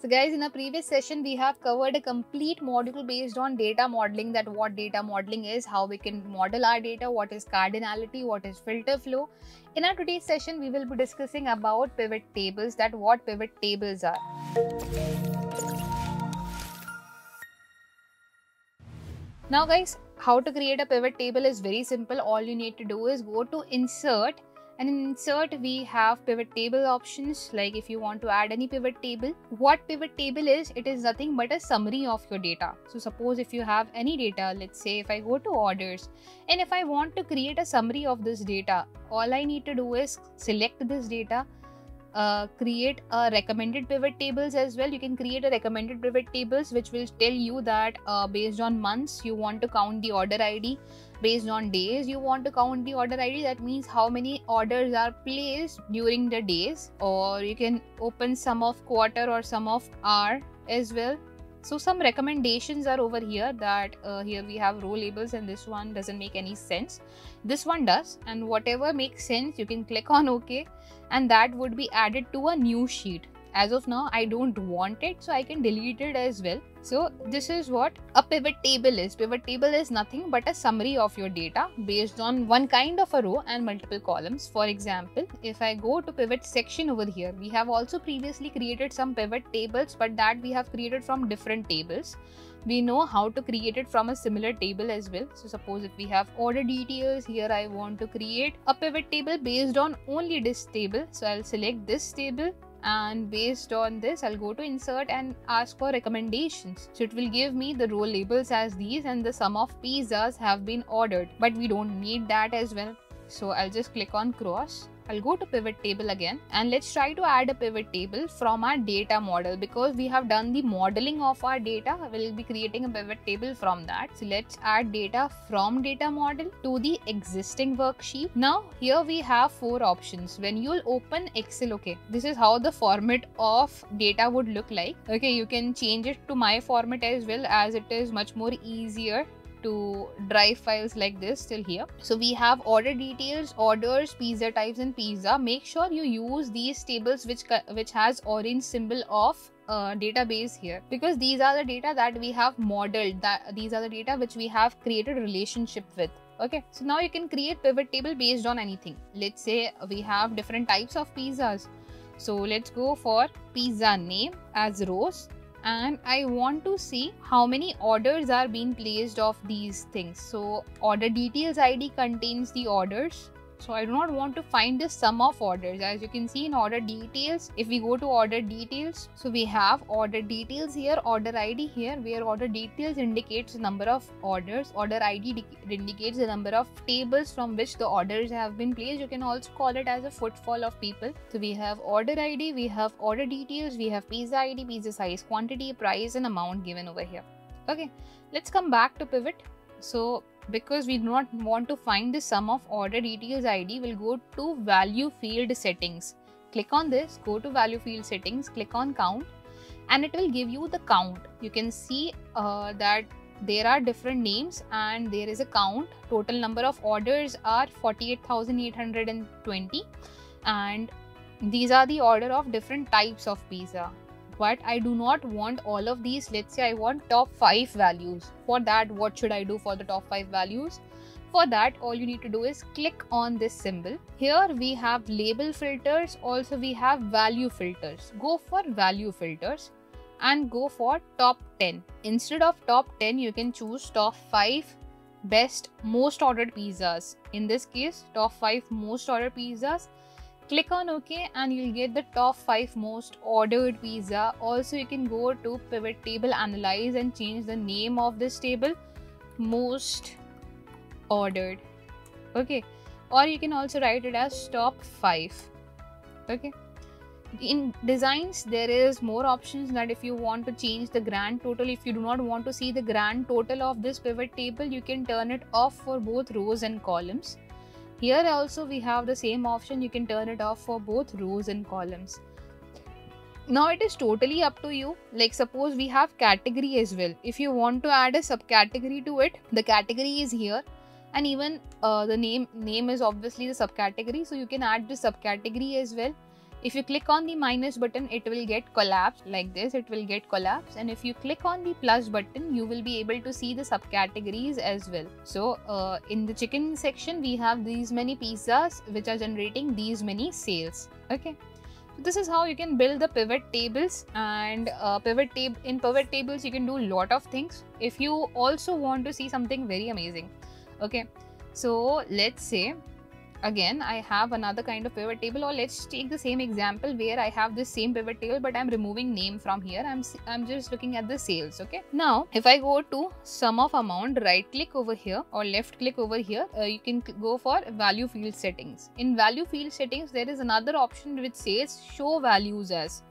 So guys, in a previous session, we have covered a complete module based on data modeling, that what data modeling is, how we can model our data, what is cardinality, what is filter flow. In our today's session, we will be discussing about pivot tables, that what pivot tables are. Now guys, how to create a pivot table is very simple. All you need to do is go to insert, and in insert we have pivot table options. Like if you want to add any pivot table, what pivot table is, it is nothing but a summary of your data. So suppose if you have any data, let's say if I go to orders, and if I want to create a summary of this data, all I need to do is select this data, create a recommended pivot tables as well. You can create a recommended pivot tables which will tell you that based on months you want to count the order ID, based on days you want to count the order ID, that means how many orders are placed during the days, or you can open sum of quarter or sum of hour as well. So some recommendations are over here, that here we have row labels and this one doesn't make any sense. This one does, and whatever makes sense you can click on OK, and that would be added to a new sheet. As of now I don't want it, so I can delete it as well. So this is what a pivot table is. Pivot table is nothing but a summary of your data based on one kind of a row and multiple columns. For example, if I go to pivot section over here, we have also previously created some pivot tables, but that we have created from different tables. We know how to create it from a similar table as well. So suppose if we have order details, here I want to create a pivot table based on only this table. So I'll select this table, and based on this I'll go to insert and ask for recommendations. So it will give me the row labels as these, and the sum of pizzas have been ordered, but we don't need that as well. So I'll just click on cross. I'll go to pivot table again, and let's try to add a pivot table from our data model. Because we have done the modeling of our data, we'll be creating a pivot table from that. So let's add data from data model to the existing worksheet. Now here we have 4 options. When you'll open Excel, okay, this is how the format of data would look like. Okay, you can change it to my format as well, as it is much more easier to drive files like this till here. So we have order details, orders, pizza types and pizza. Make sure you use these tables which has orange symbol of database here, because these are the data that we have modeled, that these are the data which we have created a relationship with. Okay, so now you can create pivot table based on anything. Let's say we have different types of pizzas, so let's go for pizza name as rows, and I want to see how many orders are being placed of these things. So order details ID contains the orders, so I do not want to find the sum of orders. As you can see in order details, if we go to order details, so we have order details here, order ID here, where order details indicates the number of orders, order ID indicates the number of tables from which the orders have been placed. You can also call it as a footfall of people. So we have order ID, we have order details, we have pizza ID, pizza size, quantity, price and amount given over here. Okay, let's come back to pivot. So because we do not want to find the sum of order details ID, we'll go to value field settings. Click on this, go to value field settings, click on count, and it will give you the count. You can see that there are different names and there is a count. Total number of orders are 48,820, and these are the order of different types of pizza. But I do not want all of these. Let's say I want top 5 values. For that, what should I do for the top 5 values? For that, all you need to do is click on this symbol. Here we have label filters, also we have value filters. Go for value filters and go for top 10. Instead of top 10, you can choose top 5 best most ordered pizzas. In this case, top 5 most ordered pizzas. Click on OK and you'll get the top 5 most ordered pizza. Also, you can go to pivot table analyze and change the name of this table most ordered. Okay, or you can also write it as top 5. Okay, in designs there is more options, that if you want to change the grand total, if you do not want to see the grand total of this pivot table, you can turn it off for both rows and columns. Here also we have the same option, you can turn it off for both rows and columns. Now it is totally up to you. Like suppose we have category as well. If you want to add a subcategory to it, the category is here, and even the name is obviously the subcategory, so you can add the subcategory as well. If you click on the minus button, it will get collapsed like this. It will get collapsed. And if you click on the plus button, you will be able to see the subcategories as well. So in the chicken section, we have these many pizzas which are generating these many sales. Okay. So this is how you can build the pivot tables. And in pivot tables, you can do a lot of things. If you also want to see something very amazing. Okay. So let's say, again, I have another kind of pivot table, or let's take the same example where I have this same pivot table, but I'm removing name from here. I'm just looking at the sales. Okay. Now, if I go to sum of amount, right click over here or left click over here, you can go for value field settings. In value field settings, there is another option which says show values as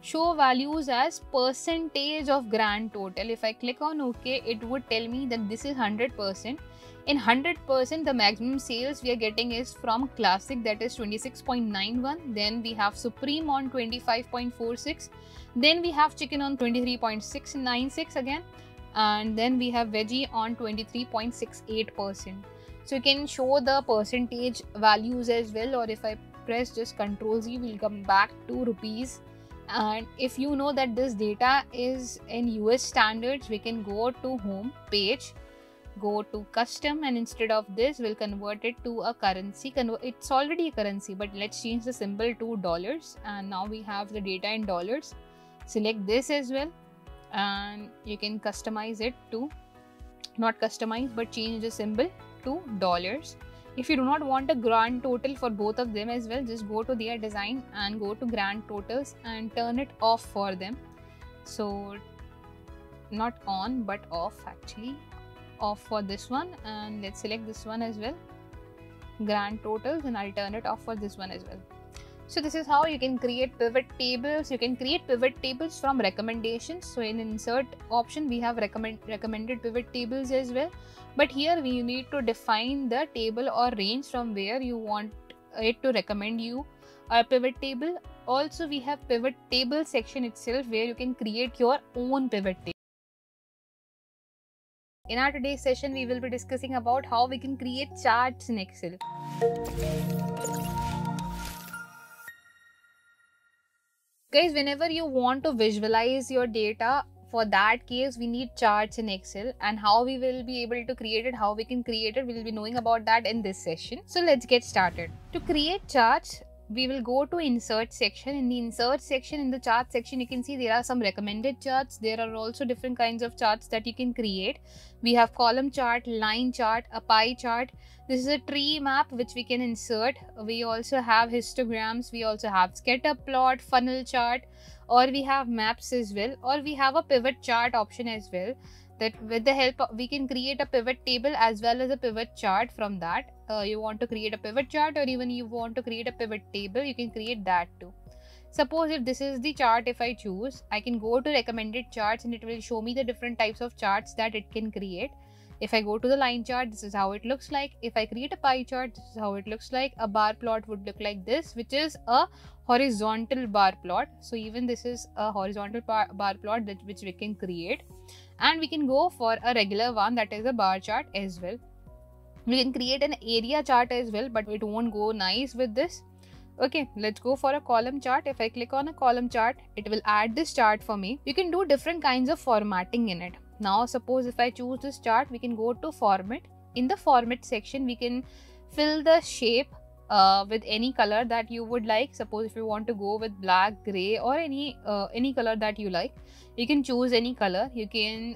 percentage of grand total. If I click on OK, it would tell me that this is 100%. In 100%, the maximum sales we are getting is from Classic, that is 26.91. Then we have Supreme on 25.46. Then we have Chicken on 23.696 again. And then we have Veggie on 23.68%. So you can show the percentage values as well. Or if I press just Ctrl Z, we'll come back to rupees. And if you know that this data is in US standards, we can go to home page, go to custom, and instead of this, we'll convert it to a currency. It's already a currency, but let's change the symbol to dollars. And now we have the data in dollars. Select this as well, and you can customize it to, not customize, but change the symbol to dollars. If you do not want a grand total for both of them as well, just go to their design and go to grand totals and turn it off for them. So not on, but off actually. Off for this one, and let's select this one as well, grand totals, and I'll turn it off for this one as well. So this is how you can create pivot tables. You can create pivot tables from recommendations. So in insert option, we have recommended pivot tables as well, but here we need to define the table or range from where you want it to recommend you a pivot table. Also, we have pivot table section itself where you can create your own pivot table. In our today's session, we will be discussing about how we can create charts in Excel. Guys, whenever you want to visualize your data, for that case, we need charts in Excel, and how we will be able to create it, how we can create it, we will be knowing about that in this session. So let's get started. To create charts, we will go to insert section. In the insert section, in the chart section, you can see there are some recommended charts. There are also different kinds of charts that you can create. We have column chart, line chart, a pie chart. This is a tree map which we can insert. We also have histograms. We also have scatter plot, funnel chart, or we have maps as well, or we have a pivot chart option as well. That with the help of, we can create a pivot table as well as a pivot chart from that. You want to create a pivot chart, or even you want to create a pivot table, you can create that too. Suppose if this is the chart, if I choose, I can go to recommended charts and it will show me the different types of charts that it can create. If I go to the line chart, this is how it looks like. If I create a pie chart, this is how it looks like. A bar plot would look like this, which is a horizontal bar plot. So even this is a horizontal bar plot which we can create. And we can go for a regular one, that is a bar chart as well. We can create an area chart as well, but it won't go nice with this. Okay, let's go for a column chart. If I click on a column chart, it will add this chart for me. You can do different kinds of formatting in it. Now, suppose if I choose this chart, we can go to format. In the format section, we can fill the shape with any color that you would like. Suppose if you want to go with black, gray, or any color that you like, you can choose any color. You can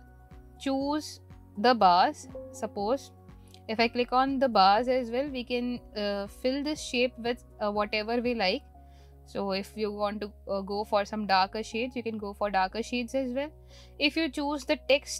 choose the bars. Suppose if I click on the bars as well, we can fill this shape with whatever we like. So if you want to go for some darker shades, you can go for darker shades as well. If you choose the text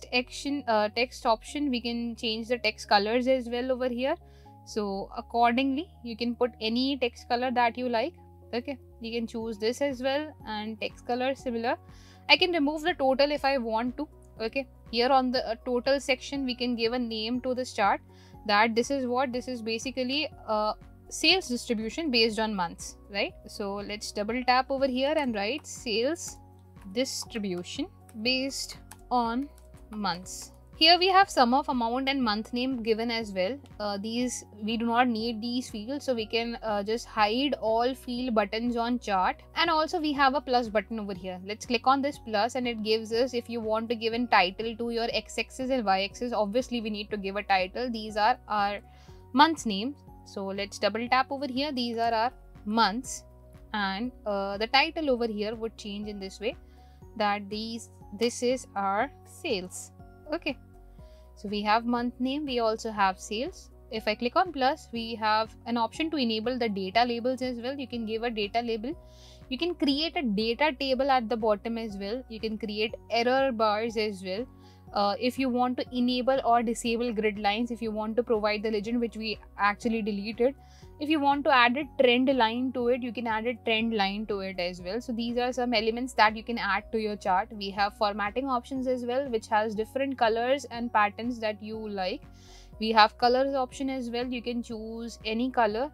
option, we can change the text colors as well over here. So accordingly, you can put any text color that you like. Okay, you can choose this as well, and text color similar. I can remove the total if I want to. Okay, here on the total section, we can give a name to this chart, that this is basically sales distribution based on months, right? So let's double tap over here and write sales distribution based on months. Here we have sum of amount and month name given as well. These we do not need these fields, so we can just hide all field buttons on chart. And also we have a plus button over here. Let's click on this plus and it gives us, if you want to give a title to your x-axis and y-axis, obviously we need to give a title. These are our months names. So let's double tap over here. These are our months, and the title over here would change in this way, that this is our sales. Okay, so we have month name, we also have sales. If I click on plus, we have an option to enable the data labels as well. You can give a data label. You can create a data table at the bottom as well. You can create error bars as well. If you want to enable or disable grid lines, if you want to provide the legend, which we actually deleted. If you want to add a trend line to it, you can add a trend line to it as well. So these are some elements that you can add to your chart. We have formatting options as well, which has different colors and patterns that you like. We have colors option as well. You can choose any color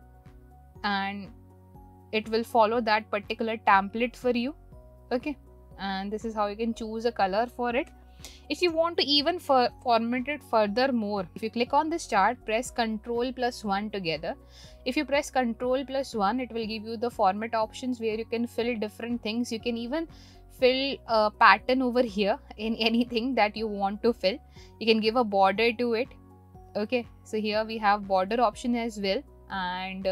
and it will follow that particular template for you. Okay, and this is how you can choose a color for it. If you want to even format it furthermore, if you click on this chart, press Ctrl+1 together. If you press Ctrl+1, it will give you the format options where you can fill different things. You can even fill a pattern over here in anything that you want to fill. You can give a border to it. Okay, so here we have border option as well, and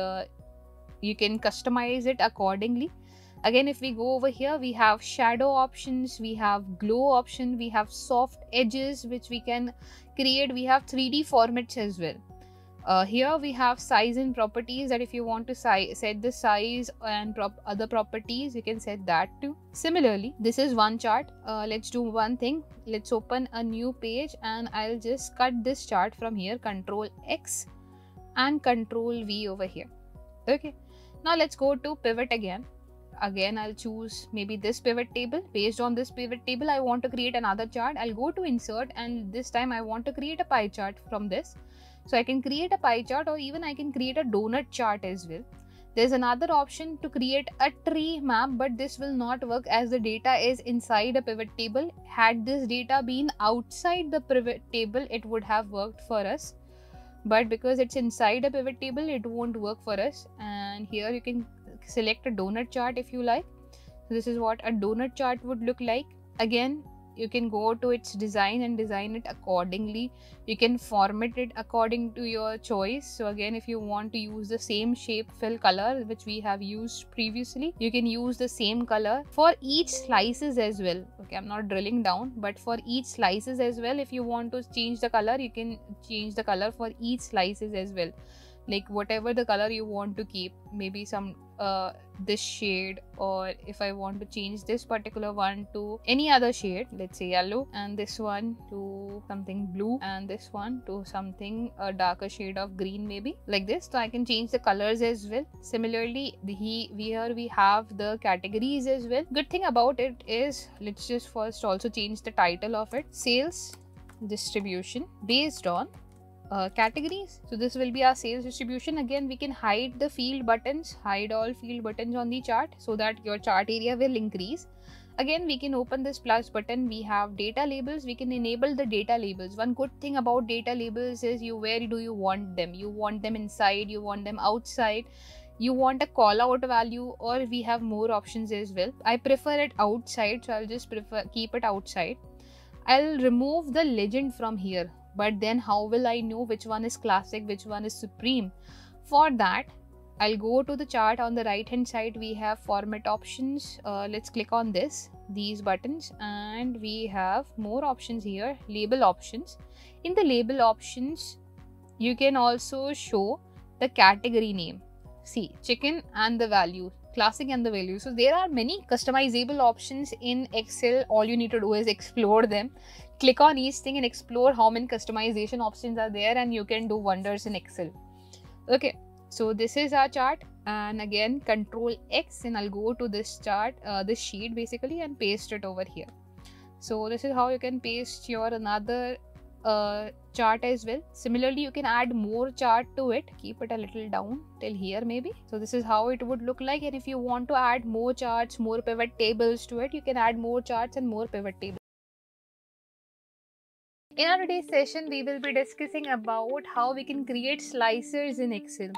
you can customize it accordingly. Again, if we go over here, we have shadow options, we have glow option, we have soft edges which we can create. We have 3D formats as well. Here we have size and properties, that if you want to set the size and other properties, you can set that too. Similarly, this is one chart. Let's do one thing. Let's open a new page and I'll just cut this chart from here, Control X and Control V over here. Okay, now let's go to pivot again. I'll choose maybe this pivot table. Based on this pivot table, I want to create another chart. I'll go to insert, and this time I want to create a pie chart from this. So I can create a pie chart, or even I can create a donut chart as well. There's another option to create a tree map, but this will not work as the data is inside a pivot table. Had this data been outside the pivot table, it would have worked for us. But because it's inside a pivot table, it won't work for us. And here you can select a donut chart if you like. This is what a donut chart would look like. Again, you can go to its design and design it accordingly. You can format it according to your choice. So again, if you want to use the same shape fill color which we have used previously, you can use the same color for each slices as well. Okay, I'm not drilling down, but for each slices as well, if you want to change the color, you can change the color for each slices as well. Like whatever the color you want to keep, maybe some this shade, or if I want to change this particular one to any other shade, let's say yellow, and this one to something blue, and this one to something a darker shade of green, maybe like this. So I can change the colors as well. Similarly, here we have the categories as well. Good thing about it is, let's just first also change the title of it: sales distribution based on categories. So this will be our sales distribution. Again, we can hide the field buttons, hide all field buttons on the chart, so that your chart area will increase. Again, we can open this plus button. We have data labels. We can enable the data labels. One good thing about data labels is where do you want them? You want them inside, you want them outside, you want a call out value, or we have more options as well. I prefer it outside, so I'll just keep it outside. I'll remove the legend from here. But then how will I know which one is classic, which one is supreme? For that, I'll go to the chart. On the right hand side, we have format options. Let's click on these buttons, and we have more options here, label options. In the label options, you can also show the category name. See, chicken and the value, classic and the value. So there are many customizable options in Excel. All you need to do is explore them. Click on each thing and explore how many customization options are there, and you can do wonders in Excel. Okay, so this is our chart, and again Control X, and I'll go to this chart, this sheet basically, and paste it over here. So this is how you can paste your another chart as well. Similarly, you can add more chart to it. Keep it a little down till here maybe. So this is how it would look like. And if you want to add more charts, more pivot tables to it, you can add more charts and more pivot tables. In our today's session, we will be discussing about how we can create slicers in Excel.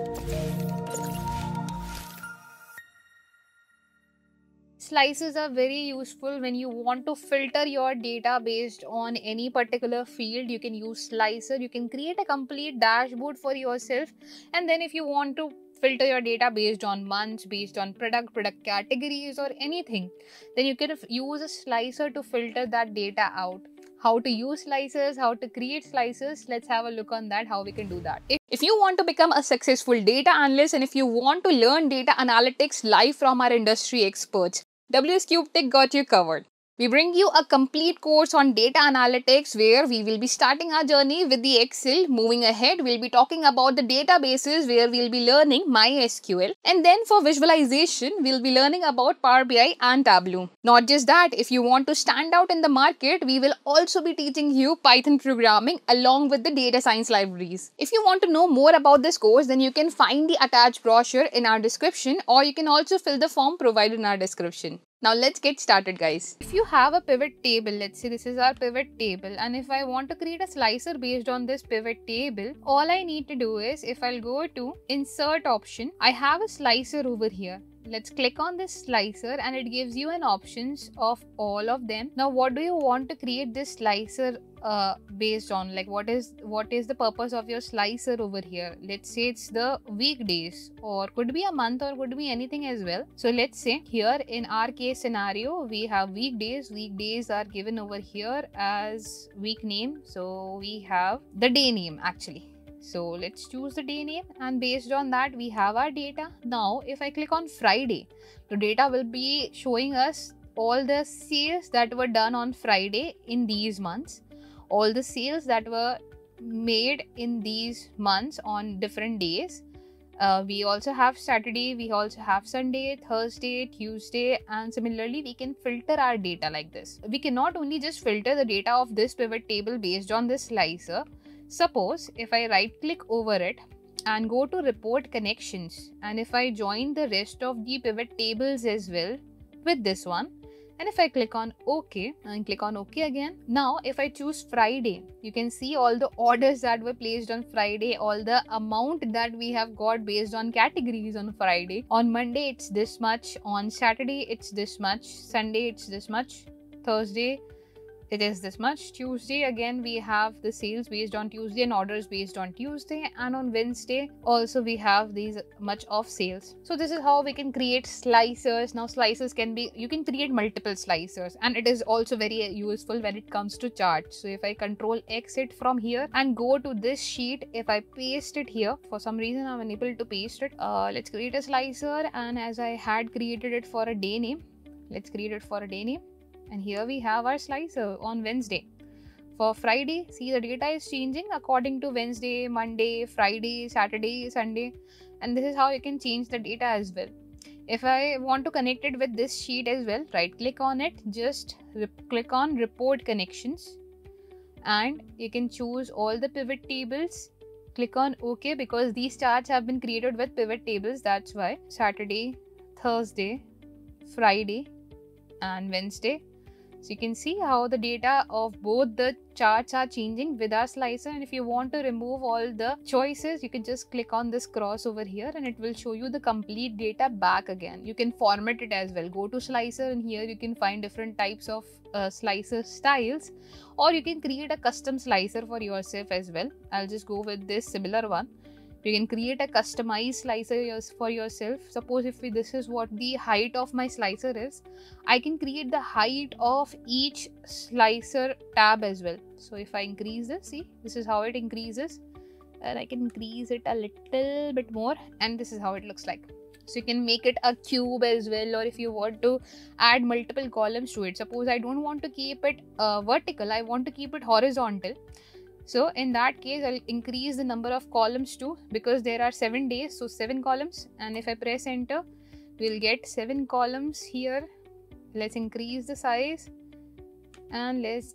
Slicers are very useful when you want to filter your data based on any particular field. You can use slicer. You can create a complete dashboard for yourself. And then if you want to filter your data based on months, based on product categories or anything, then you can use a slicer to filter that data out. How to use slicers, how to create slicers, let's have a look on that, how we can do that. If you want to become a successful data analyst and if you want to learn data analytics live from our industry experts, WS Cube Tech got you covered. We bring you a complete course on data analytics where we will be starting our journey with the Excel. Moving ahead, we'll be talking about the databases where we'll be learning MySQL. And then for visualization, we'll be learning about Power BI and Tableau. Not just that, if you want to stand out in the market, we will also be teaching you Python programming along with the data science libraries. If you want to know more about this course, then you can find the attached brochure in our description, or you can also fill the form provided in our description. Now let's get started, guys. If you have a pivot table, let's say this is our pivot table, and if I want to create a slicer based on this pivot table, all I need to do is, if I'll go to insert option, I have a slicer over here. Let's click on this slicer and it gives you an options of all of them. Now what do you want to create this slicer based on? Like what is the purpose of your slicer over here? Let's say it's the weekdays, or could be a month, or could be anything as well. So let's say here in our case scenario we have weekdays. Weekdays are given over here as week name, so we have the day name actually. So let's choose the day name, and based on that we have our data. Now if I click on Friday, the data will be showing us all the sales that were done on Friday in these months, all the sales that were made in these months on different days. We also have Saturday, we also have Sunday, Thursday, Tuesday, and similarly we can filter our data like this. We can not only just filter the data of this pivot table based on this slicer. Suppose if I right click over it and go to report connections, and if I join the rest of the pivot tables as well with this one, and if I click on OK and click on OK again, now if I choose Friday, you can see all the orders that were placed on Friday, all the amount that we have got based on categories on Friday. On Monday it's this much, on Saturday it's this much, Sunday it's this much, Thursday it is this much, Tuesday again we have the sales based on Tuesday and orders based on Tuesday, and on Wednesday also we have these much of sales. So this is how we can create slicers. Now slicers can be, you can create multiple slicers, and it is also very useful when it comes to charts. So if I control exit from here and go to this sheet, if I paste it here, for some reason I'm unable to paste it. Let's create a slicer, and as I had created it for a day name, let's create it for a day name. And here we have our slicer on Wednesday. For Friday, see the data is changing according to Wednesday, Monday, Friday, Saturday, Sunday. And this is how you can change the data as well. If I want to connect it with this sheet as well, right click on it, just click on report connections. And you can choose all the pivot tables. Click on OK because these charts have been created with pivot tables. That's why Saturday, Thursday, Friday and Wednesday. So you can see how the data of both the charts are changing with our slicer. And if you want to remove all the choices, you can just click on this cross over here and it will show you the complete data back again. You can format it as well. Go to slicer and here you can find different types of slicer styles, or you can create a custom slicer for yourself as well. I'll just go with this similar one. You can create a customized slicer for yourself. Suppose if this is what the height of my slicer is, I can create the height of each slicer tab as well. So if I increase this, see, this is how it increases, and I can increase it a little bit more, and this is how it looks like. So you can make it a cube as well, or if you want to add multiple columns to it. Suppose I don't want to keep it vertical, I want to keep it horizontal. So in that case, I'll increase the number of columns too, because there are 7 days, so 7 columns. And if I press enter, we'll get 7 columns here. Let's increase the size and let's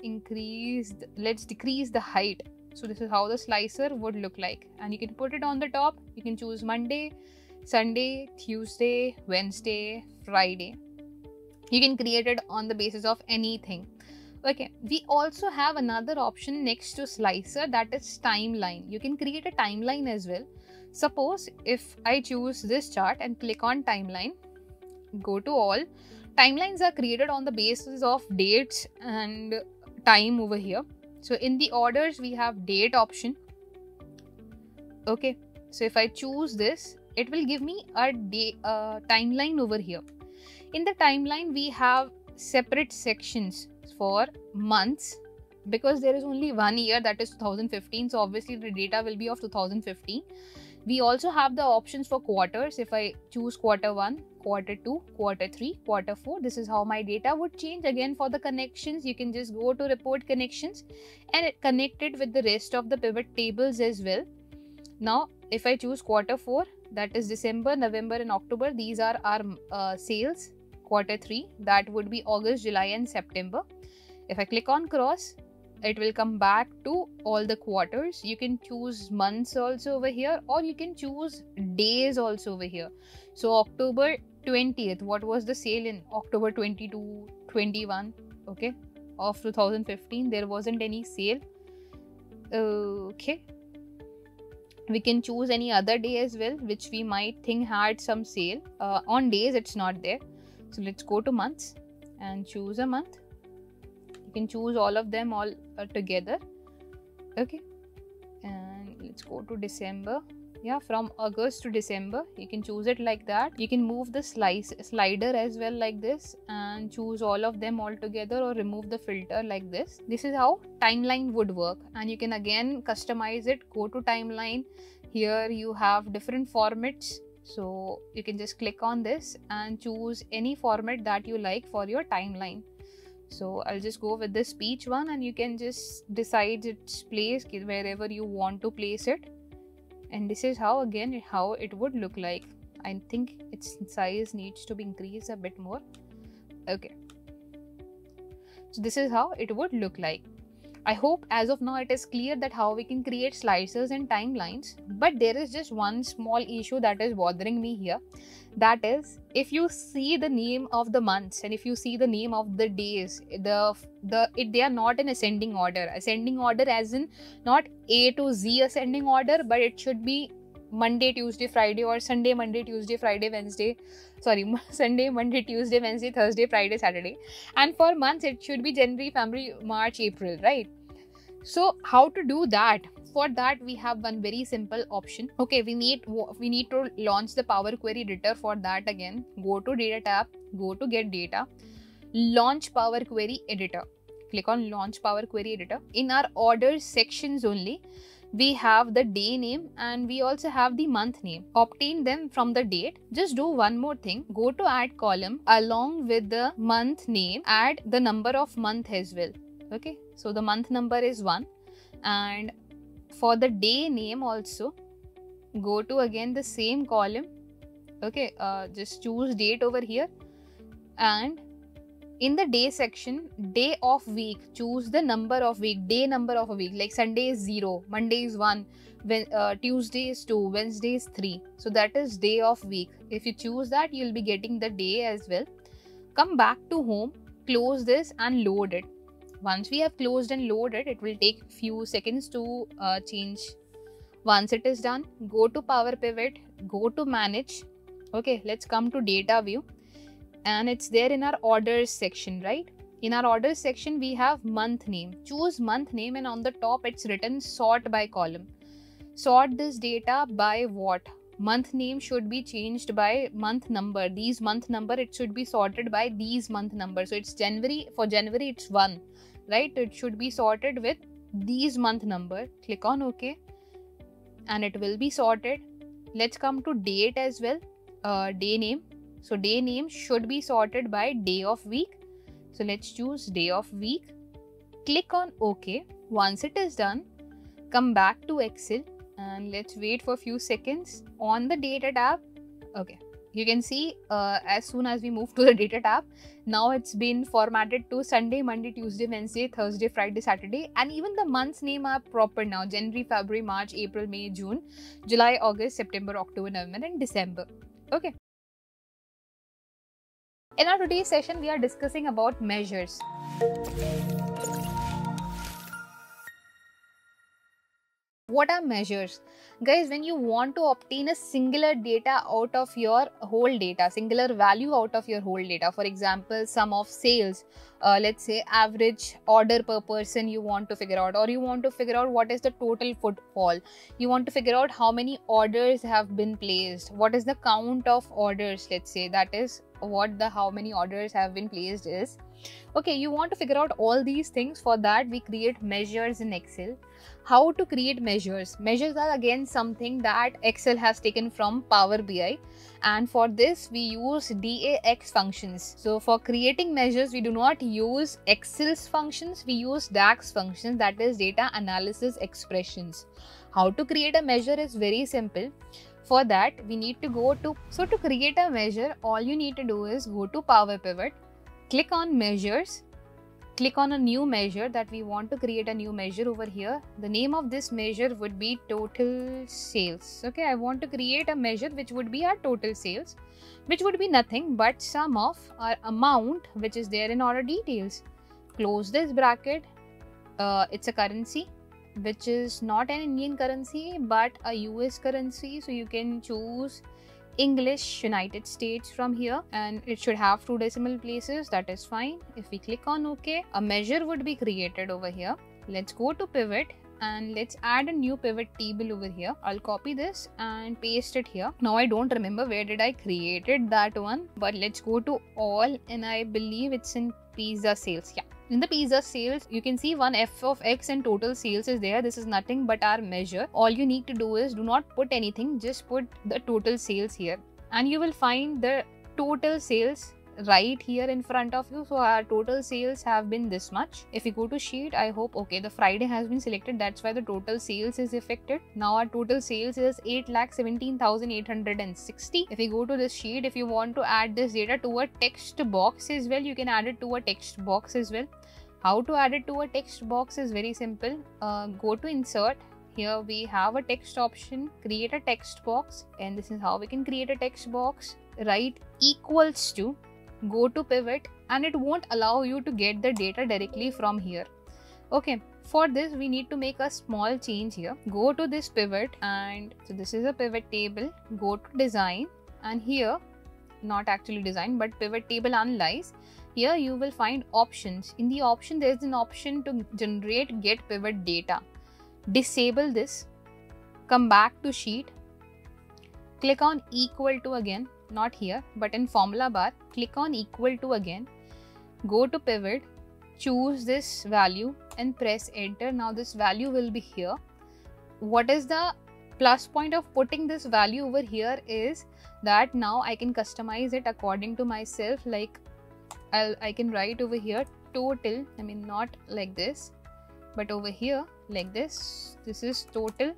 decrease the height. So this is how the slicer would look like. And you can put it on the top. You can choose Monday, Sunday, Tuesday, Wednesday, Friday. You can create it on the basis of anything. Okay, we also have another option next to slicer, that is timeline. You can create a timeline as well. Suppose if I choose this chart and click on timeline, go to all, timelines are created on the basis of dates and time over here. So in the orders we have date option. Okay, so if I choose this, it will give me a timeline over here. In the timeline we have separate sections for months, because there is only 1 year, that is 2015, so obviously the data will be of 2015. We also have the options for quarters. If I choose quarter 1, quarter 2, quarter 3, quarter 4, this is how my data would change. Again, for the connections, you can just go to report connections and connect it with the rest of the pivot tables as well. Now if I choose quarter 4, that is December, November and October, these are our sales. Quarter 3, that would be August, July and September. If I click on cross, it will come back to all the quarters. You can choose months also over here, or you can choose days also over here. So October 20th, what was the sale in October 22, 21, okay, of 2015? There wasn't any sale. Okay, we can choose any other day as well, which we might think had some sale. On days it's not there. So let's go to months and choose a month. You can choose all of them all together. Okay, and let's go to December. Yeah, from August to December, you can choose it like that. You can move the slider as well like this and choose all of them all together, or remove the filter like this. This is how timeline would work, and you can again customize it. Go to timeline. Here you have different formats, so you can just click on this and choose any format that you like for your timeline. So I'll just go with the speech one, and you can just decide its place wherever you want to place it. And this is how, again, how it would look like. I think its size needs to be increased a bit more. Okay, so this is how it would look like. I hope as of now it is clear that how we can create slicers and timelines. But there is just one small issue that is bothering me here. That is, if you see the name of the months and if you see the name of the days, they are not in ascending order. Ascending order as in not A to Z ascending order, but it should be Monday, Tuesday, Friday, or Sunday, Monday, Tuesday, Friday, Wednesday. Sorry, Sunday, Monday, Tuesday, Wednesday, Thursday, Friday, Saturday. And for months, it should be January, February, March, April, right? So how to do that? For that, we have one very simple option. Okay, we need to launch the Power Query Editor. For that, again, go to Data tab, go to Get Data, launch Power Query Editor. Click on Launch Power Query Editor. In our orders sections only, we have the day name and we also have the month name. Obtain them from the date. Just do one more thing. Go to add column, along with the month name, add the number of month as well. Okay, so the month number is 1, and for the day name also, go to again the same column. Okay, just choose date over here, and in the day section, day of week, choose the number of week, day number of a week. Like Sunday is 0, Monday is 1, Tuesday is 2, Wednesday is 3. So that is day of week. If you choose that, you'll be getting the day as well. Come back to home, close this and load it. Once we have closed and loaded, it will take few seconds to change. Once it is done, go to Power Pivot, go to Manage. Okay, let's come to Data View. And it's there in our orders section, right? In our orders section, we have month name. Choose month name, and on the top it's written sort by column. Sort this data by what? Month name should be changed by month number. These month number, it should be sorted by these month number. So it's January, for January it's 1, right? It should be sorted with these month number. Click on OK and it will be sorted. Let's come to date as well. Day name. So day name should be sorted by day of week. So let's choose day of week. Click on OK. Once it is done, come back to Excel and let's wait for a few seconds. On the Data tab, okay, you can see as soon as we move to the Data tab, now it's been formatted to Sunday, Monday, Tuesday, Wednesday, Thursday, Friday, Saturday, and even the months name are proper now. January, February, March, April, May, June, July, August, September, October, November and December. Okay. In our today's session, we are discussing about measures. What are measures? Guys, when you want to obtain a singular data out of your whole data, singular value out of your whole data, for example, sum of sales, let's say average order per person you want to figure out, or you want to figure out what is the total footfall, you want to figure out how many orders have been placed, what is the count of orders, let's say, that is what the how many orders have been placed is. Okay, you want to figure out all these things. For that, we create measures in Excel. How to create measures? Measures are again something that Excel has taken from Power BI, and for this we use DAX functions. So for creating measures, we do not use Excel's functions, we use DAX functions, that is data analysis expressions. How to create a measure is very simple. For that, we need to go to, so to create a measure, all you need to do is go to Power Pivot, click on measures, click on a new measure that we want to create a new measure over here. The name of this measure would be total sales. Okay, I want to create a measure which would be our total sales, which would be nothing but sum of our amount which is there in our details. Close this bracket. It's a currency which is not an Indian currency but a US currency, so you can choose English United States from here, and it should have 2 decimal places. That is fine. If we click on OK, a measure would be created over here. Let's go to pivot and let's add a new pivot table over here. I'll copy this and paste it here. Now I don't remember where did I created that one, but let's go to all, and I believe it's in pizza sales. Yeah, in the pizza sales, you can see one f of x and total sales is there. This is nothing but our measure. All you need to do is do not put anything, just put the total sales here, and you will find the total sales right here in front of you. So our total sales have been this much. If you go to sheet, I hope, okay, the Friday has been selected, that's why the total sales is affected. Now our total sales is 8,17,860. If you go to this sheet, if you want to add this data to a text box as well, you can add it to a text box as well. How to add it to a text box is very simple. Go to insert. Here we have a text option, create a text box, and this is how we can create a text box. Write equals to, go to pivot, and it won't allow you to get the data directly from here. Okay, for this we need to make a small change here. Go to this pivot, and so this is a pivot table. Go to design, and here, not actually design but pivot table analyze, here you will find options. In the option, there is an option to generate get pivot data. Disable this, come back to sheet, click on equal to again, not here but in formula bar, click on equal to again, go to pivot, choose this value and press enter. Now this value will be here. What is the plus point of putting this value over here is that now I can customize it according to myself. Like I can write over here total, I mean not like this but over here like this. This is total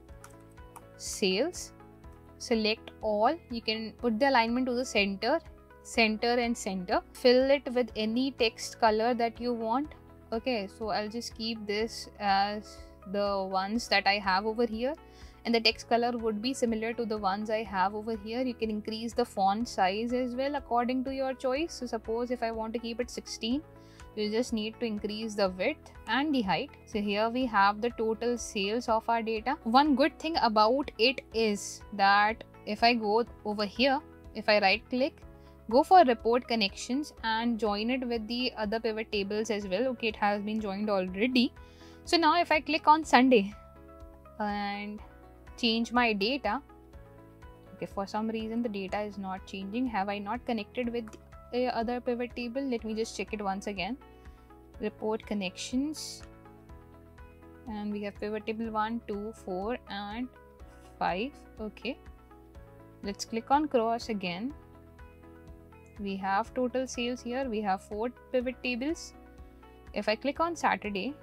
sales. Select all. You can put the alignment to the center, and center. Fill it with any text color that you want. Okay, so I'll just keep this as the ones that I have over here, and the text color would be similar to the ones I have over here. You can increase the font size as well according to your choice. So suppose if I want to keep it 16, you just need to increase the width and the height. So here we have the total sales of our data. One good thing about it is that if I go over here, if I right click, go for report connections and join it with the other pivot tables as well. Okay, it has been joined already. So now if I click on Sunday and change my data, okay, for some reason the data is not changing. Have I not connected with the other pivot table? Let me just check it once again. Report connections, and we have pivot table 1, 2, 4 and 5. Okay, let's click on cross again. We have total sales here. We have 4 pivot tables. If I click on Saturday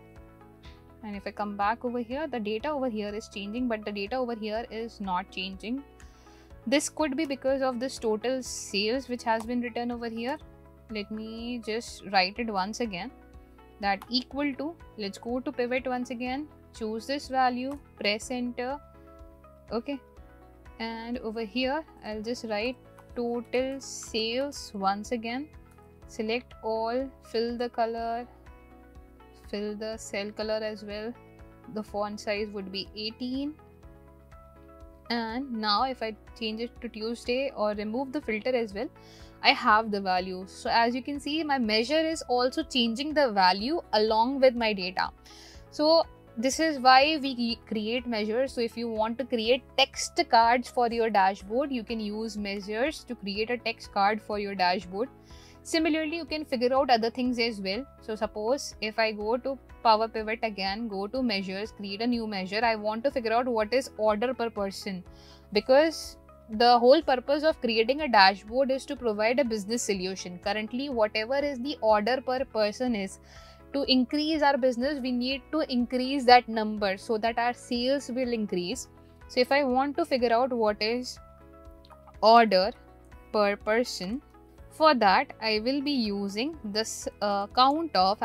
and if I come back over here, the data over here is changing but the data over here is not changing. This could be because of this total sales which has been written over here. Let me just write it once again, that equal to, let's go to pivot once again, choose this value, press enter. Okay, and over here I'll just write total sales once again. Select all, fill the color, fill the cell color as well. the font size would be 18. And now if I change it to Tuesday or remove the filter as well, I have the value. So as you can see, my measure is also changing the value along with my data. So this is why we create measures. So if you want to create text cards for your dashboard, you can use measures to create a text card for your dashboard. Similarly, you can figure out other things as well. So suppose if I go to Power Pivot again, go to measures, create a new measure. I want to figure out what is order per person, because the whole purpose of creating a dashboard is to provide a business solution. Currently, whatever is the order per person is, to increase our business, we need to increase that number so that our sales will increase. So if I want to figure out what is order per person, for that I will be using this count of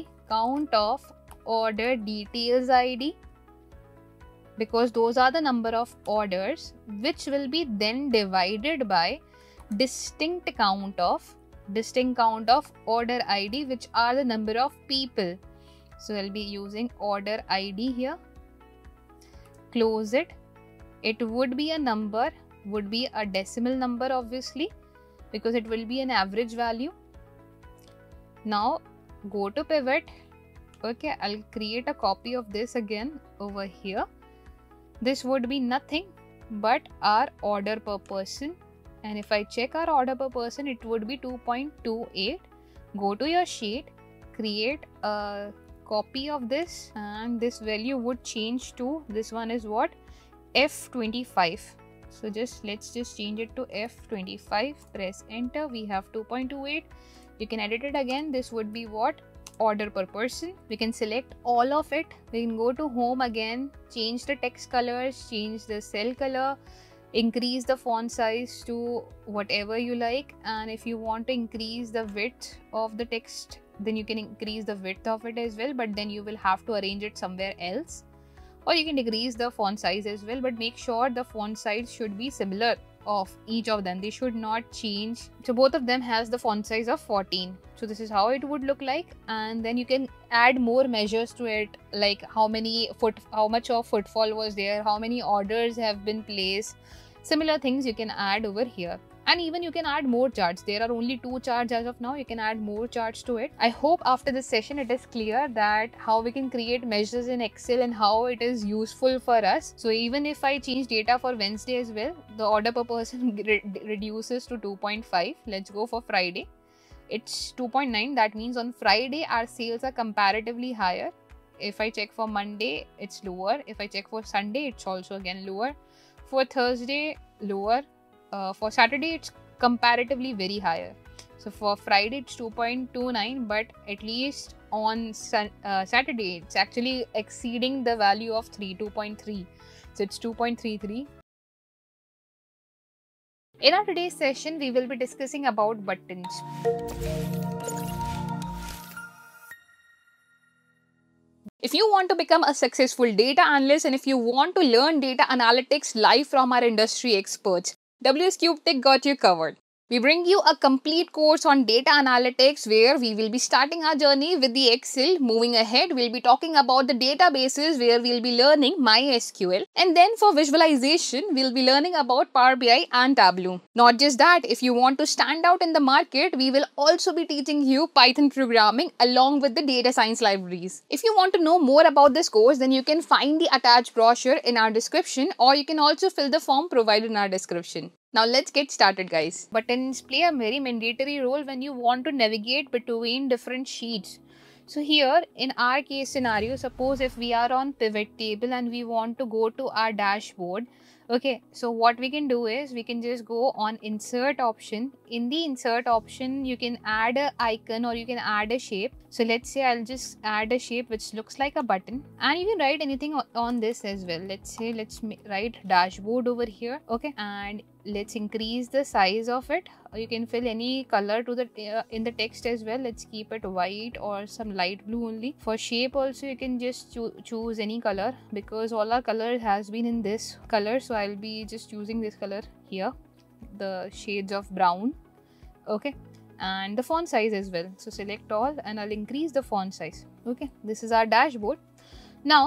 order details ID, because those are the number of orders, which will be then divided by distinct count of order ID, which are the number of people. So I'll be using order ID here, close it. It would be a number, would be a decimal number obviously, because it will be an average value. Now go to pivot. Okay, I'll create a copy of this again over here. This would be nothing but our order per person, and if I check our order per person, it would be 2.28. Go to your sheet, create a copy of this, and this value would change to, this one is what, F25. So let's just change it to F25, press enter. We have 2.28. You can edit it again. This would be what, order per person. We can select all of it. We can go to home again, change the text colors, change the cell color, increase the font size to whatever you like, and if you want to increase the width of the text, then you can increase the width of it as well, but then you will have to arrange it somewhere else. Or you can decrease the font size as well, but make sure the font size should be similar of each of them. They should not change. So both of them has the font size of 14. So this is how it would look like. And then you can add more measures to it, like how much of footfall was there, how many orders have been placed. Similar things you can add over here. And even you can add more charts. There are only 2 charts as of now. You can add more charts to it. I hope after this session it is clear that how we can create measures in Excel and how it is useful for us. So even if I change data for Wednesday as well, the order per person reduces to 2.5. Let's go for Friday. It's 2.9. That means on Friday our sales are comparatively higher. If I check for Monday, it's lower. If I check for Sunday, it's also again lower. For Thursday, lower. For Saturday, it's comparatively very higher. So for Friday, it's 2.29, but at least on Saturday, it's actually exceeding the value of 2.3. So it's 2.33. In our today's session, we will be discussing about buttons. If you want to become a successful data analyst and if you want to learn data analytics live from our industry experts, WS Cube Tech got you covered. We bring you a complete course on data analytics where we will be starting our journey with the Excel. Moving ahead, we'll be talking about the databases where we'll be learning MySQL. And then for visualization, we'll be learning about Power BI and Tableau. Not just that, if you want to stand out in the market, we will also be teaching you Python programming along with the data science libraries. If you want to know more about this course, then you can find the attached brochure in our description, or you can also fill the form provided in our description. Now let's get started, guys. Buttons play a very mandatory role when you want to navigate between different sheets. So here in our case scenario, suppose if we are on pivot table and we want to go to our dashboard. Okay, so what we can do is we can just go on insert option. In the insert option, you can add an icon or you can add a shape. So let's say I'll just add a shape which looks like a button, and you can write anything on this as well. Let's say let's write dashboard over here. Okay, and let's increase the size of it. You can fill any color to the in the text as well. Let's keep it white or some light blue only. For shape also you can just choose any color, because all our color has been in this color. So I'll be just using this color here, the shades of brown. Okay, and the font size as well. So select all and I'll increase the font size. Okay, this is our dashboard. Now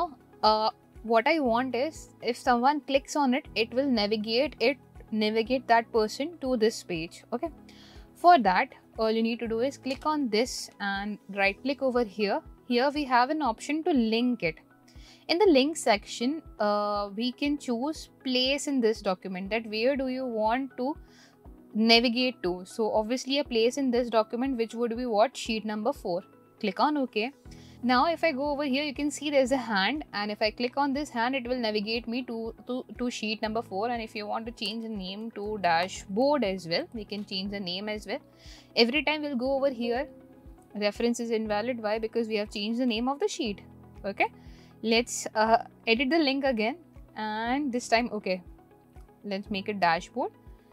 what I want is if someone clicks on it, it will navigate that person to this page. Okay, for that all you need to do is click on this and right click over here. Here we have an option to link it. In the link section, we can choose place in this document, that where do you want to navigate to. So obviously a place in this document, which would be what? Sheet number 4. Click on OK. Now if I go over here, you can see there's a hand, and if I click on this hand, it will navigate me to sheet number 4. And if you want to change the name to dashboard as well, we can change the name as well. Every time we'll go over here, reference is invalid. Why? Because we have changed the name of the sheet. Okay, let's edit the link again, and this time okay, let's make it dashboard.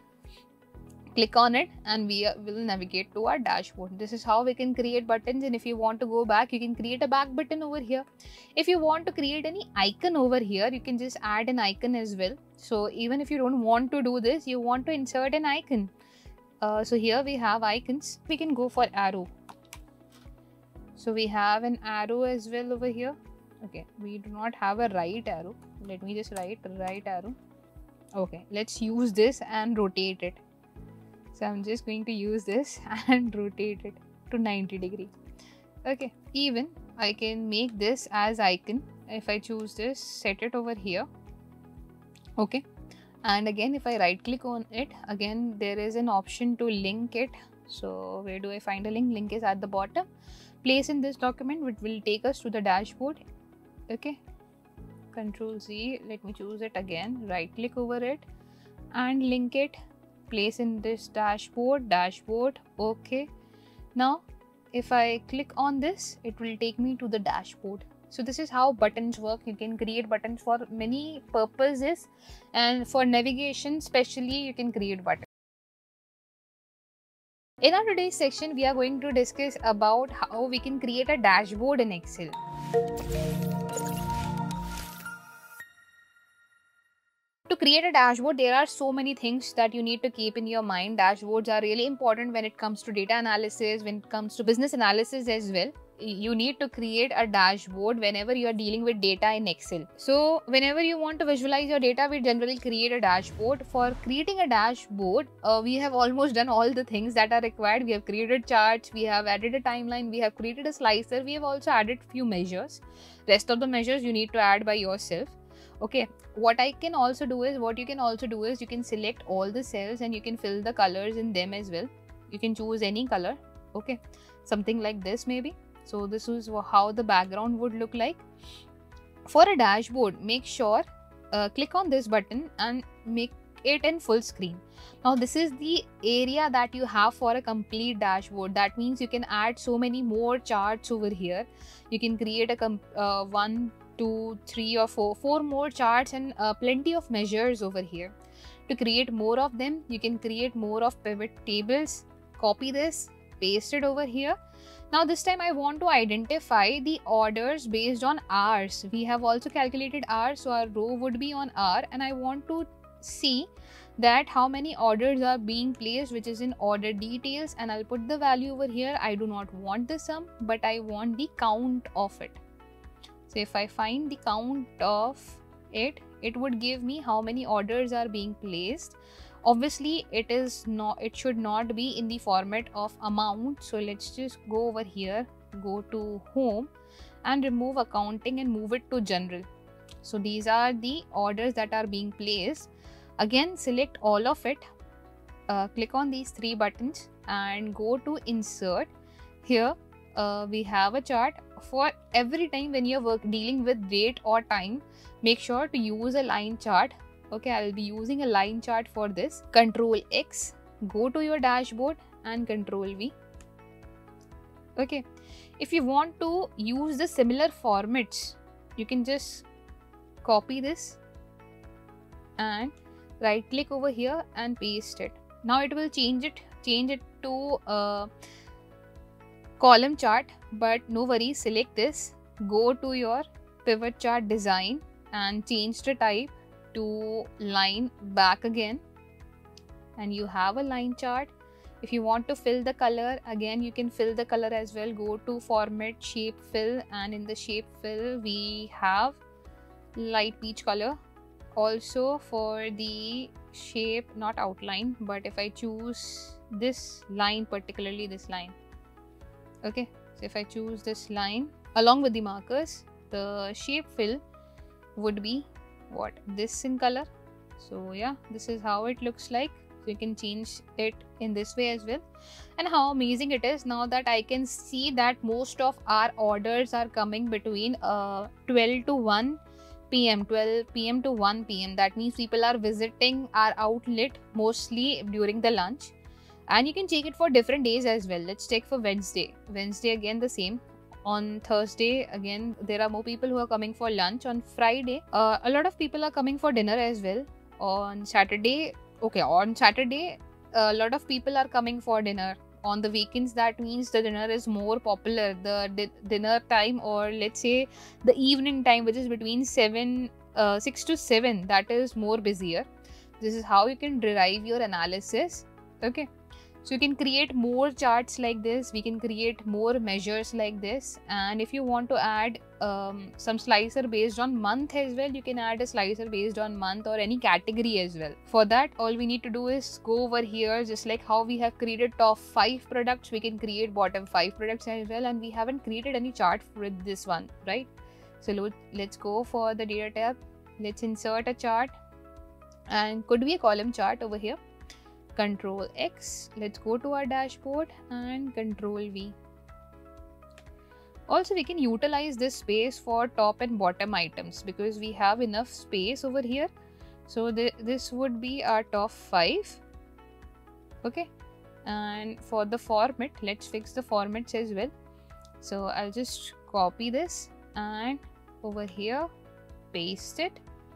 Click on it and we will navigate to our dashboard. This is how we can create buttons, and if you want to go back, you can create a back button over here. If you want to create any icon over here, you can just add an icon as well. So even if you don't want to do this, you want to insert an icon. So here we have icons. We can go for arrow. So we have an arrow as well over here. Okay, we do not have a right arrow. Let me just write right arrow. Okay, let's use this and rotate it. So I'm just going to use this and rotate it to 90 degrees. Okay, even I can make this as icon. If I choose this, set it over here. Okay, and again if I right click on it, again there is an option to link it. So where do I find a link? Link is at the bottom. Place in this document, which will take us to the dashboard. Okay, Control Z, let me choose it again, right click over it and link it. Place in this dashboard. Okay, now if I click on this, it will take me to the dashboard. So this is how buttons work. You can create buttons for many purposes, and for navigation especially you can create buttons. In our today's section, we are going to discuss about how we can create a dashboard in Excel. To create a dashboard, there are so many things that you need to keep in your mind. Dashboards are really important when it comes to data analysis, when it comes to business analysis as well. You need to create a dashboard whenever you are dealing with data in Excel. So whenever you want to visualize your data, we generally create a dashboard. For creating a dashboard, we have almost done all the things that are required. We have created charts, we have added a timeline, we have created a slicer, we have also added few measures. Rest of the measures you need to add by yourself. Okay, what you can also do is you can select all the cells and you can fill the colors in them as well. You can choose any color. Okay, something like this maybe. So this is how the background would look like. For a dashboard, make sure click on this button and make it in full screen. Now this is the area that you have for a complete dashboard. That means you can add so many more charts over here. You can create a 1, 2, 3 or 4 more charts and plenty of measures over here. To create more of them, you can create more of pivot tables. Copy this, paste it over here. Now this time I want to identify the orders based on hours. We have also calculated hours, so our row would be on hour, and I want to see that how many orders are being placed, which is in order details, and I'll put the value over here. I do not want the sum, but I want the count of it. So if I find the count of it, it would give me how many orders are being placed. Obviously it should not be in the format of amount. So let's just go over here, go to home and remove accounting and move it to general. So these are the orders that are being placed. Again, select all of it, click on these 3 buttons and go to insert. Here we have a chart. For every time when you're dealing with date or time, make sure to use a line chart. Okay, I'll be using a line chart for this. Control X, go to your dashboard and Control V. Okay, if you want to use the similar formats, you can just copy this and right click over here and paste it. Now it will change it to column chart, but no worries, select this, go to your pivot chart design and change the type to line back again, and you have a line chart. If you want to fill the color, again you can fill the color as well. Go to format, shape fill, and in the shape fill we have light peach color. Also for the shape, not outline, but if I choose this line, particularly this line, okay, so if I choose this line along with the markers, the shape fill would be what, this in color. So yeah, this is how it looks like. So you can change it in this way as well. And how amazing it is now that I can see that most of our orders are coming between 12 to 1 p.m. 12 p.m. to 1 p.m. That means people are visiting our outlet mostly during the lunch. And you can check it for different days as well. Let's check for Wednesday. Wednesday again the same. On Thursday again there are more people who are coming for lunch. On Friday a lot of people are coming for dinner as well. On Saturday, on Saturday a lot of people are coming for dinner. On the weekends, that means the dinner is more popular. The dinner time, or let's say the evening time, which is between 6 to 7, that is more busier. This is how you can derive your analysis. Okay, so you can create more charts like this. We can create more measures like this. And if you want to add some slicer based on month as well, you can add a slicer based on month or any category as well. For that, all we need to do is go over here, just like how we have created top 5 products, we can create bottom 5 products as well. And we haven't created any chart with this one, right? So let's go for the data tab. Let's insert a chart, and could be a column chart over here. Control X. Let's go to our dashboard and Control V. Also, we can utilize this space for top and bottom items because we have enough space over here. So this would be our top 5. Okay, and for the format, let's fix the formats as well. So I'll just copy this and over here paste it.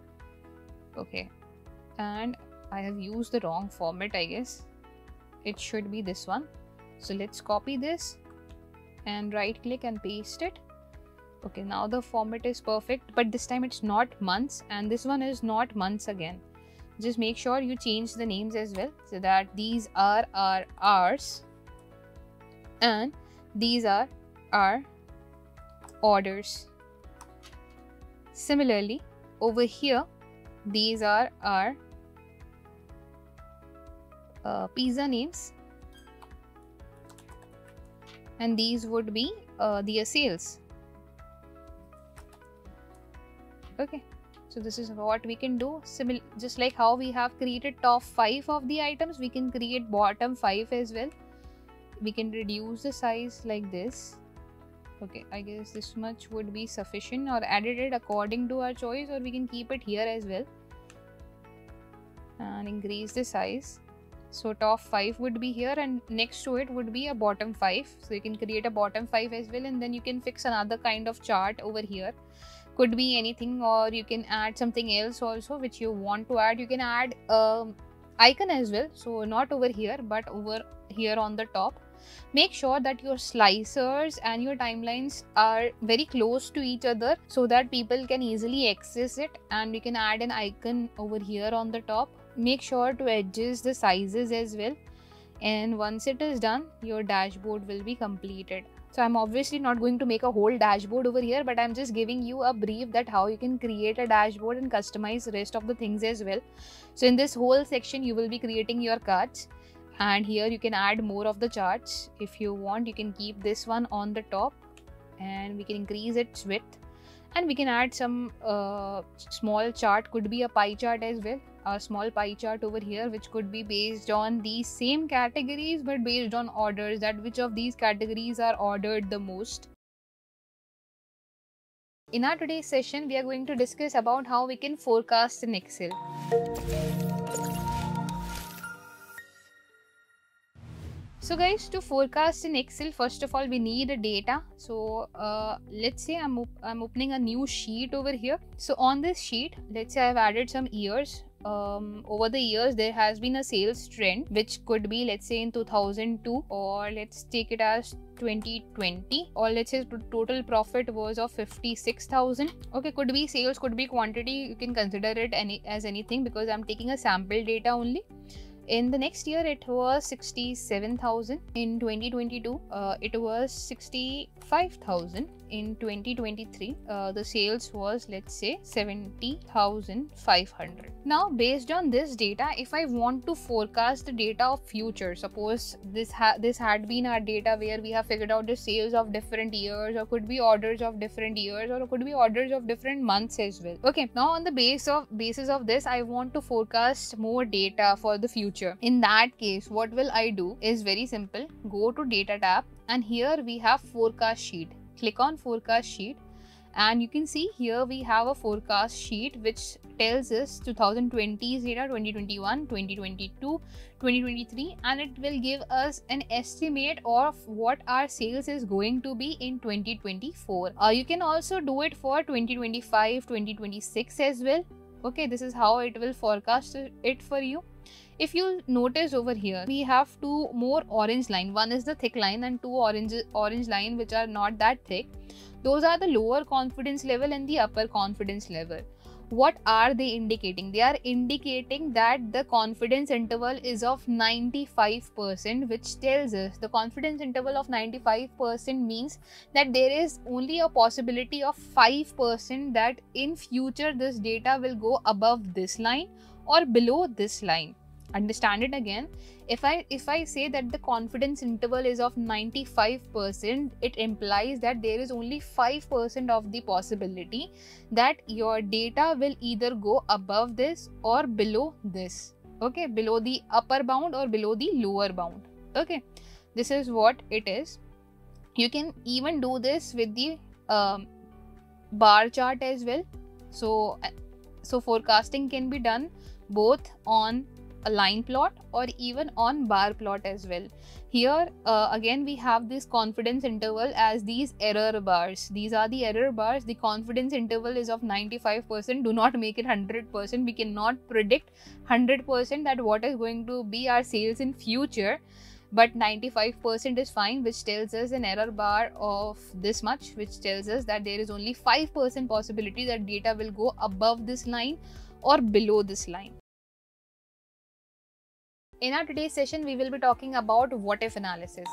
Okay, and I have used the wrong format, I guess. It should be this one. So let's copy this and right click and paste it. Okay, now the format is perfect, but this time it's not months and this one is not months again. Just make sure you change the names as well, so that these are our hours and these are our orders. Similarly, over here, these are our pizza names, and these would be their sales. Okay, so this is what we can do. Just like how we have created top 5 of the items, we can create bottom 5 as well. We can reduce the size like this. Okay, I guess this much would be sufficient, or edit it according to our choice, or we can keep it here as well and increase the size. So top 5 would be here, and next to it would be a bottom 5. So you can create a bottom 5 as well, and then you can fix another kind of chart over here. Could be anything, or you can add something else also which you want to add. You can add icon as well. So not over here, but over here on the top. Make sure that your slicers and your timelines are very close to each other so that people can easily access it. And you can add an icon over here on the top. Make sure to adjust the sizes as well, and once it is done, your dashboard will be completed. So I'm obviously not going to make a whole dashboard over here, but I'm just giving you a brief that how you can create a dashboard and customize the rest of the things as well. So in this whole section, you will be creating your cards, and here you can add more of the charts. If you want, you can keep this one on the top, and we can increase its width, and we can add some small chart. Could be a pie chart as well, a small pie chart over here, which could be based on these same categories but based on orders, that which of these categories are ordered the most. In our today's session, we are going to discuss about how we can forecast in Excel. So guys, to forecast in Excel, first of all, we need a data. So let's say I'm opening a new sheet over here. So on this sheet, let's say I've added some years. Over the years, there has been a sales trend, which could be, let's say, in 2002, or let's take it as 2020, or let's say total profit was of 56,000. Okay, could be sales, could be quantity. You can consider it as anything, because I'm taking a sample data only. In the next year, it was 67,000. In 2022, it was 65,000. in 2023, the sales was, let's say, 70,500. Now, based on this data, if I want to forecast the data of future, suppose this had been our data where we have figured out the sales of different years, or could be orders of different years, or could be orders of different months as well. Okay, now on the basis of this, I want to forecast more data for the future. In that case, what will I do is very simple. Go to data tab, and here we have forecast sheet. Click on forecast sheet, and you can see here we have a forecast sheet which tells us 2020's data, 2021, 2022, 2023, and it will give us an estimate of what our sales is going to be in 2024. You can also do it for 2025, 2026 as well. Okay, this is how it will forecast it for you. If you notice over here, we have two more orange line. One is the thick line and two orange line which are not that thick. Those are the lower confidence level and the upper confidence level. What are they indicating? They are indicating that the confidence interval is of 95%, which tells us the confidence interval of 95% means that there is only a possibility of 5% that in future this data will go above this line or below this line. Understand it again. If I say that the confidence interval is of 95%, it implies that there is only 5% of the possibility that your data will either go above this or below this. Okay, below the upper bound or below the lower bound. Okay, this is what it is. You can even do this with the bar chart as well. So forecasting can be done both on a line plot or even on bar plot as well. Here again we have this confidence interval as these error bars. These are the error bars. The confidence interval is of 95%. Do not make it 100%. We cannot predict 100% that what is going to be our sales in future, but 95% is fine, which tells us an error bar of this much, which tells us that there is only 5% possibility that data will go above this line or below this line. In our today's session, we will be talking about what if analysis.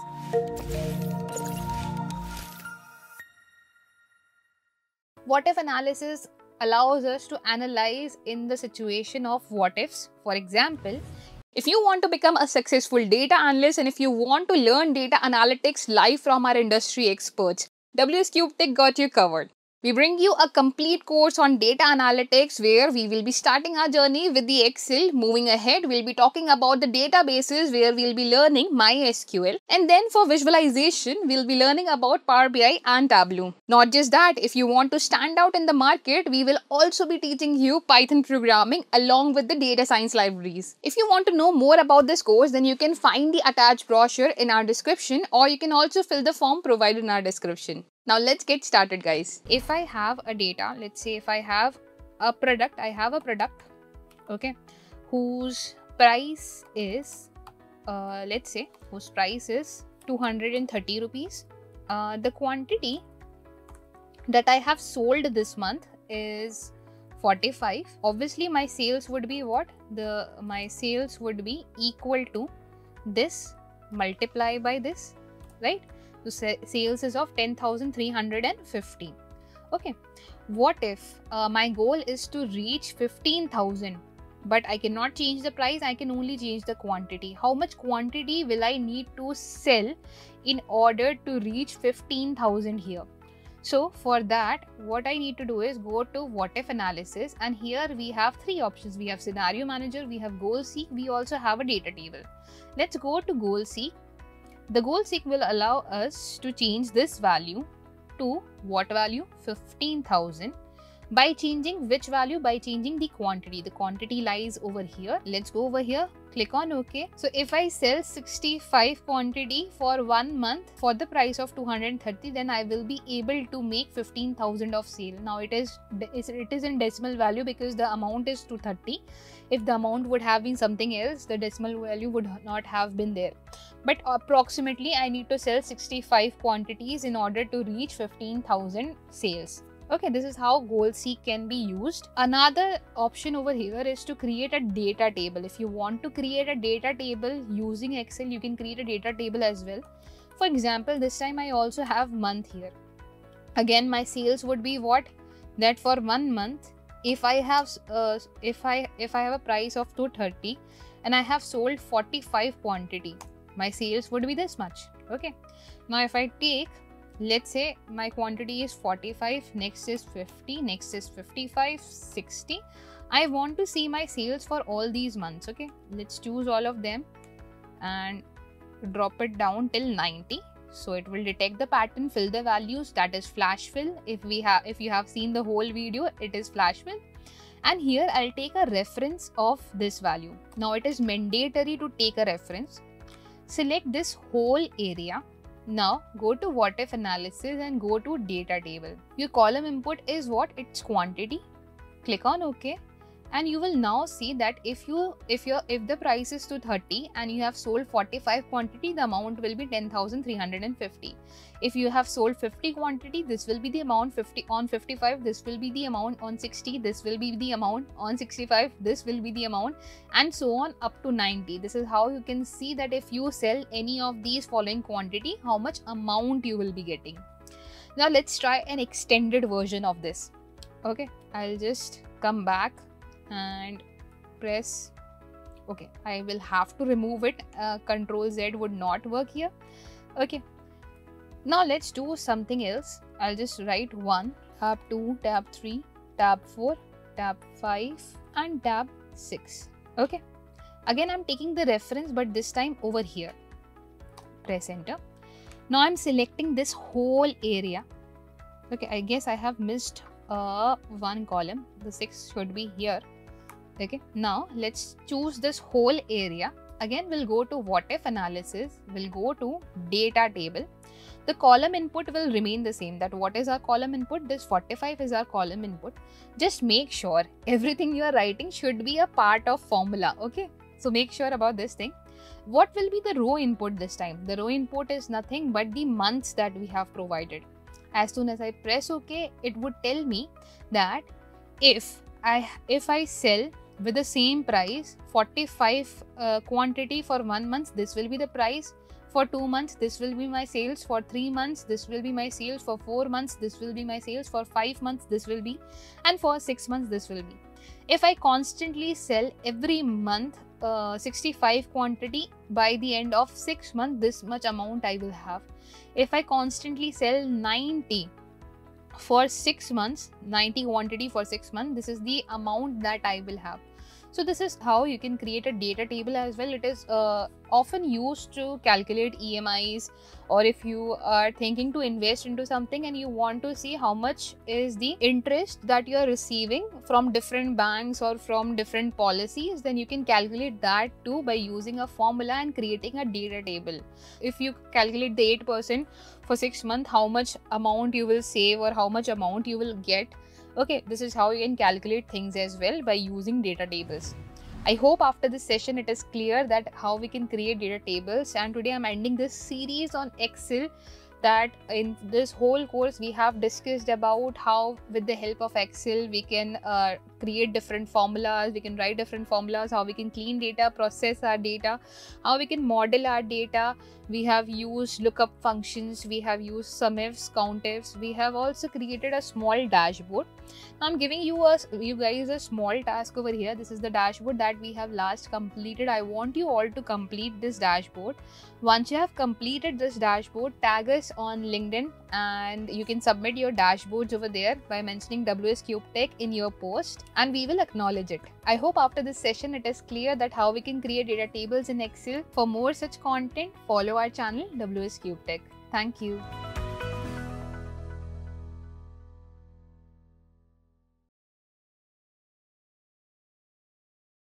What if analysis allows us to analyze in the situation of what ifs. For example, if you want to become a successful data analyst and if you want to learn data analytics live from our industry experts, WS Cube Tech got you covered. We bring you a complete course on data analytics where we will be starting our journey with the Excel. Moving ahead, we'll be talking about the databases where we'll be learning MySQL. And then for visualization, we'll be learning about Power BI and Tableau. Not just that, if you want to stand out in the market, we will also be teaching you Python programming along with the data science libraries. If you want to know more about this course, then you can find the attached brochure in our description, or you can also fill the form provided in our description. Now let's get started, guys. If I have a data, let's say if I have a product, okay, whose price is, let's say, whose price is 230 rupees. The quantity that I have sold this month is 45. Obviously, my sales would be what? My sales would be equal to this multiply by this, right? So sales is of 10,350. Okay, what if my goal is to reach 15,000, but I cannot change the price, I can only change the quantity. How much quantity will I need to sell in order to reach 15,000 here? So for that, what I need to do is go to what if analysis, and here we have three options. We have scenario manager, we have goal seek, we also have a data table. Let's go to goal seek. The goal seek will allow us to change this value to what value? 15,000. By changing which value? By changing the quantity. The quantity lies over here. Let's go over here. Click on OK. So if I sell 65 quantity for 1 month for the price of 230, then I will be able to make 15,000 of sale. Now it is in decimal value because the amount is 230. If the amount would have been something else, the decimal value would not have been there. But approximately I need to sell 65 quantities in order to reach 15,000 sales. Okay, this is how goal seek can be used. Another option over here is to create a data table. If you want to create a data table using Excel, you can create a data table as well. For example, this time I also have month here. Again, my sales would be what? That for 1 month, if I have a price of 230 and I have sold 45 quantity, my sales would be this much. Okay, now if I take, let's say my quantity is 45, next is 50, next is 55, 60. I want to see my sales for all these months. Okay, let's choose all of them and drop it down till 90. So it will detect the pattern, fill the values, that is flash fill. If you have seen the whole video, it is flash fill. And here I'll take a reference of this value. Now it is mandatory to take a reference. Select this whole area. Now go to what if analysis and go to data table. Your column input is what? It's quantity. Click on OK. And you will now see that if the price is 230 and you have sold 45 quantity, the amount will be 10,350. If you have sold 50 quantity, this will be the amount 50 on 55, this will be the amount on 60, this will be the amount on 65, this will be the amount, and so on up to 90. This is how you can see that if you sell any of these following quantity, how much amount you will be getting. Now let's try an extended version of this. Okay, I'll just come back and press OK. I will have to remove it. Control Z would not work here. Okay, now let's do something else. I'll just write 1, tab 2, tab 3, tab 4, tab 5 and tab 6. Okay, again I'm taking the reference, but this time over here. Press enter. Now I'm selecting this whole area. Okay, I guess I have missed one column. The 6 should be here. Okay, now let's choose this whole area. Again, we'll go to what if analysis, we'll go to data table. The column input will remain the same. That what is our column input? This 45 is our column input. Just make sure everything you are writing should be a part of formula. Okay, so make sure about this thing. What will be the row input this time? The row input is nothing but the months that we have provided. As soon as I press OK, it would tell me that if I sell with the same price 45 quantity for 1 month, this will be the price. For 2 months, this will be my sales. For 3 months, this will be my sales. For 4 months, this will be my sales. For 5 months, this will be, and for 6 months, this will be. If I constantly sell every month 65 quantity, by the end of 6 months, this much amount I will have. If I constantly sell 90 for 6 months, 90 quantity for 6 months, this is the amount that I will have. So this is how you can create a data table as well. It is often used to calculate EMIs, or if you are thinking to invest into something and you want to see how much is the interest that you are receiving from different banks or from different policies, then you can calculate that too by using a formula and creating a data table. If you calculate the 8% for 6 months, how much amount you will save or how much amount you will get. Okay, this is how you can calculate things as well by using data tables. I hope after this session it is clear that how we can create data tables, and today I'm ending this series on Excel. That in this whole course we have discussed about how with the help of Excel we can create different formulas, we can write different formulas, how we can clean data, process our data, how we can model our data. We have used lookup functions, we have used sumifs, countifs, we have also created a small dashboard. Now I'm giving you guys a small task over here. This is the dashboard that we have last completed. I want you all to complete this dashboard. Once you have completed this dashboard, tag us on LinkedIn and you can submit your dashboards over there by mentioning WS Cube Tech in your post, and we will acknowledge it. I hope after this session it is clear that how we can create data tables in Excel. For more such content, follow our channel WS Cube Tech. Thank you.